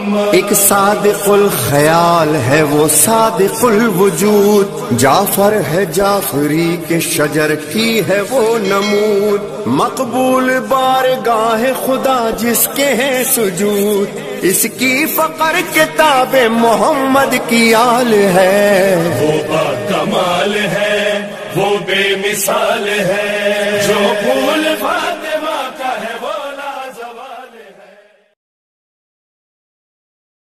एक सादिकुल ख्याल है वो सादिकुल वजूद, जाफर है जाफरी के शजर की है वो नमूद। मकबूल बारगाह खुदा जिसके है सुजूद, इसकी फकर किताब मोहम्मद की आल है। वो बाकमाल है, वो बेमिसाल है, जो